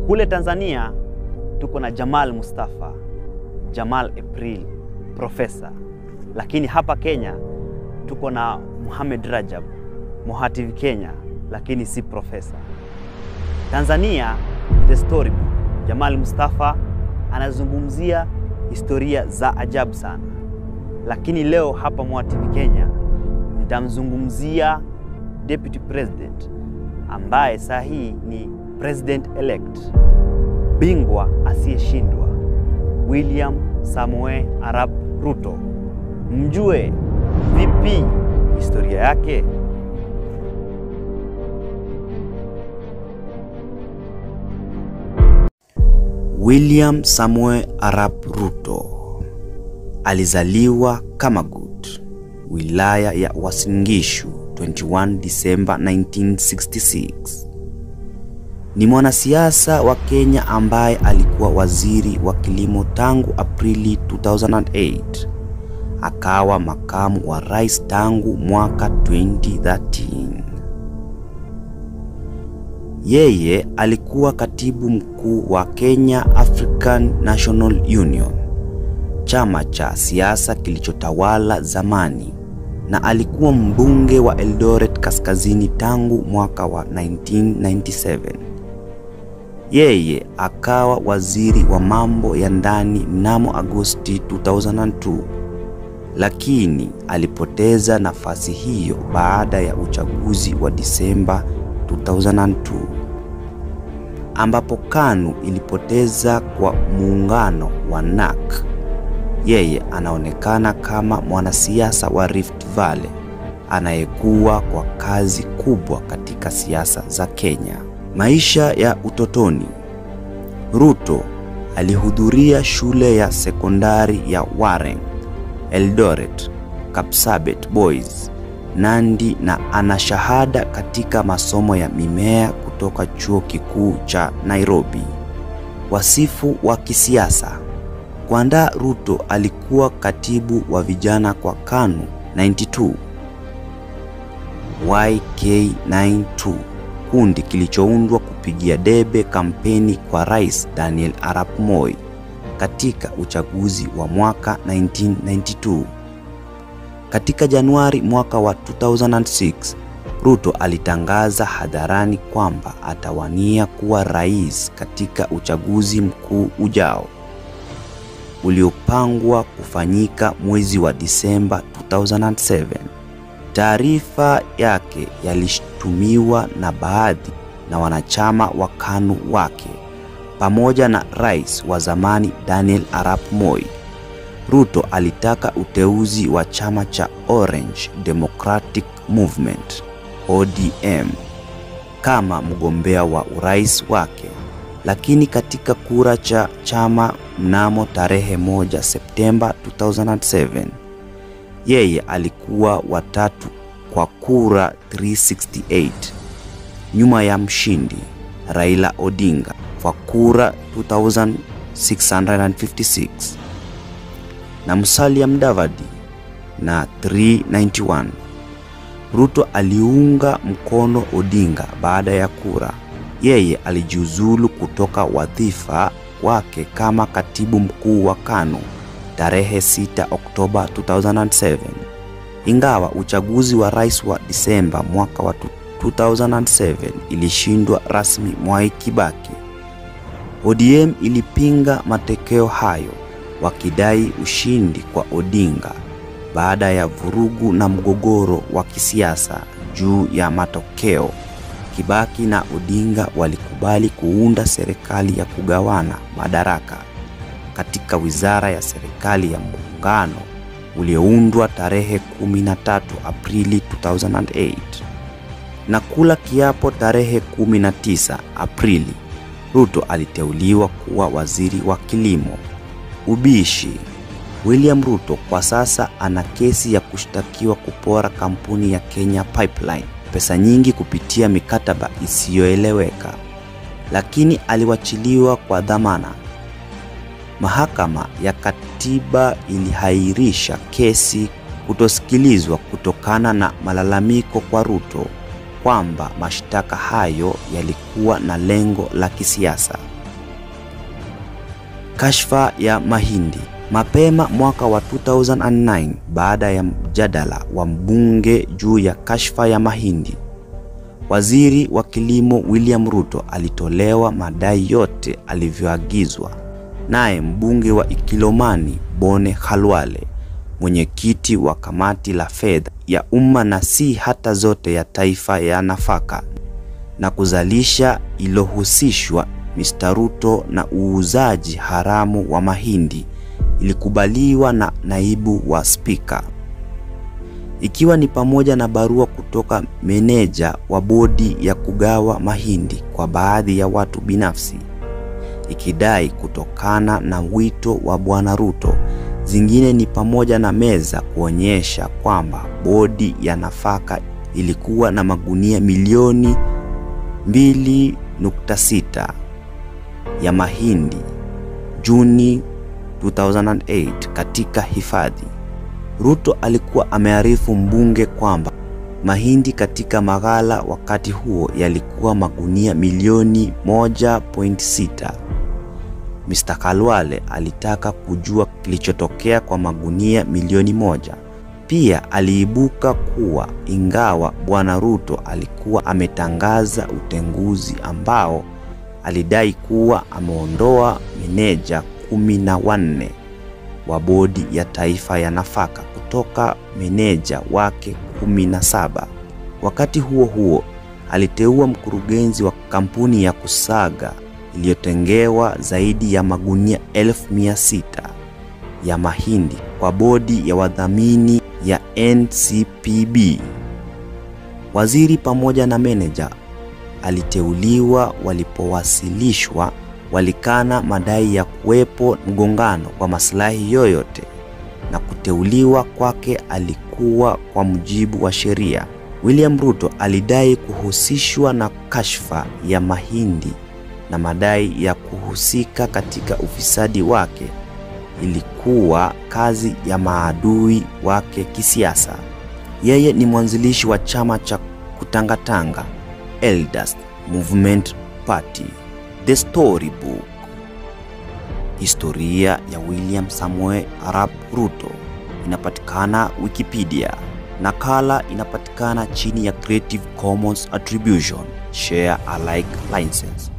Kule Tanzania tuko na Jamal Mustafa, Jamal April, profesa. Lakini hapa Kenya tuko na Mohamed Rajab, Mohativ Kenya, lakini si profesa. Tanzania, the storybook. Jamal Mustafa anazungumzia historia za ajabu sana. Lakini leo hapa Mohativ Kenya nitamzungumzia Deputy President ambaye sahi ni President elect, bingwa asiyeshindwa, William Somoei Arap Ruto. Mjue vipi historia yake? William Somoei Arap Ruto alizaliwa Kamagut, wilaya ya Uasin Gishu, 21 Disemba 1966. Ni mwanasiasa wa Kenya ambaye alikuwa waziri wa kilimo tangu Aprili 2008. Akawa makamu wa rais tangu mwaka 2013. Yeye alikuwa katibu mkuu wa Kenya African National Union, chama cha siasa kilichotawala zamani, na alikuwa mbunge wa Eldoret Kaskazini tangu mwaka wa 1997. Yeye akawa waziri wa mambo ya ndani mnamo Agosti 2002, lakini alipoteza nafasi hiyo baada ya uchaguzi wa Disemba 2002, ambapo KANU ilipoteza kwa muungano wa NAK. Yeye anaonekana kama mwanasiasa wa Rift Valley anayekuwa kwa kazi kubwa katika siasa za Kenya. Maisha ya utotoni. Ruto alihudhuria shule ya sekondari ya Warren, Eldoret, Kapsabet Boys, Nandi, na ana shahada katika masomo ya mimea kutoka chuo kikuu cha Nairobi. Wasifu wa kisiasa. Kwanza Ruto alikuwa katibu wa vijana kwa KANU 92, YK92, kundi kilichoundwa kupigia debe kampeni kwa Rais Daniel Arap Moi katika uchaguzi wa mwaka 1992. Katika Januari mwaka wa 2006, Ruto alitangaza hadharani kwamba atawania kuwa rais katika uchaguzi mkuu ujao uliopangwa kufanyika mwezi wa Disemba 2007. Taarifa yake yalishtumiwa na baadhi na wanachama wa KANU wake pamoja na rais wa zamani Daniel Arap Moi. Ruto alitaka uteuzi wa chama cha Orange Democratic Movement ODM kama mgombea wa urais wake, lakini katika kura cha chama mnamo tarehe 1 Septemba 2007, yeye alikuwa watatu kwa kura 368, nyuma ya mshindi Raila Odinga kwa kura 2656 na Musalia Mudavadi na 391. Ruto aliunga mkono Odinga baada ya kura. Yeye alijiuzulu kutoka wadhifa wake kama katibu mkuu wa KANU tarehe 6 Oktoba 2007. Ingawa uchaguzi wa rais wa Disemba mwaka wa 2007 ilishindwa rasmi Mwai Kibaki, ODM ilipinga matokeo hayo wakidai ushindi kwa Odinga baada ya vurugu na mgogoro wa kisiasa juu ya matokeo. Kibaki na Odinga walikubali kuunda serikali ya kugawana madaraka katika wizara ya serikali ya muungano ulioundwa tarehe 13 Aprili 2008 na kula kiapo tarehe 19 Aprili. Ruto aliteuliwa kuwa waziri wa kilimo. Ubishi. William Ruto kwa sasa ana kesi ya kushtakiwa kupora kampuni ya Kenya Pipeline pesa nyingi kupitia mikataba isiyoeleweka, lakini aliwachiliwa kwa dhamana. Mahakama ya Katiba ilihairisha kesi kutosikilizwa kutokana na malalamiko kwa Ruto kwamba mashtaka hayo yalikuwa na lengo la kisiasa. Kashfa ya mahindi. Mapema mwaka wa 2009, baada ya mjadala wa mbunge juu ya kashfa ya mahindi, Waziri wa Kilimo William Ruto alitolewa madai yote alivyoagizwa. Naye mbunge wa Ikilomani Bone Khalwale, mwenyekiti wa kamati la fedha ya umma na si hata zote ya taifa ya nafaka na kuzalisha ilohusishwa Mr. Ruto na uuzaji haramu wa mahindi, ilikubaliwa na naibu wa spika, ikiwa ni pamoja na barua kutoka meneja wa bodi ya kugawa mahindi kwa baadhi ya watu binafsi, ikidai kutokana na wito wa Bwana Ruto. Zingine ni pamoja na meza kuonyesha kwamba bodi ya nafaka ilikuwa na magunia milioni 2.6 ya mahindi Juni 2008 katika hifadhi. Ruto alikuwa amearifu mbunge kwamba mahindi katika maghala wakati huo yalikuwa magunia milioni 1.6. Mr. Khalwale alitaka kujua kilichotokea kwa magunia milioni 1. Pia aliibuka kuwa ingawa Bwana Ruto alikuwa ametangaza utenguzi ambao alidai kuwa ameondoa meneja 14 wa bodi ya taifa ya nafaka kutoka meneja wake 17. Wakati huo huo, aliteua mkurugenzi wa kampuni ya kusaga iliyotengewa zaidi ya magunia 1600 ya mahindi kwa bodi ya wadhamini ya NCPB. Waziri pamoja na meneja aliteuliwa walipowasilishwa walikana madai ya kuwepo mgongano kwa maslahi yoyote, na kuteuliwa kwake alikuwa kwa mujibu wa sheria. William Ruto alidai kuhusishwa na kashfa ya mahindi na madai ya kuhusika katika ufisadi wake ilikuwa kazi ya maadui wake kisiasa. Yeye ni mwanzilishi wa chama cha kutangatanga Elders Movement Party. The Storybook. Historia ya William Somoei Arap Ruto inapatikana Wikipedia. Nakala inapatikana chini ya Creative Commons Attribution Share Alike license.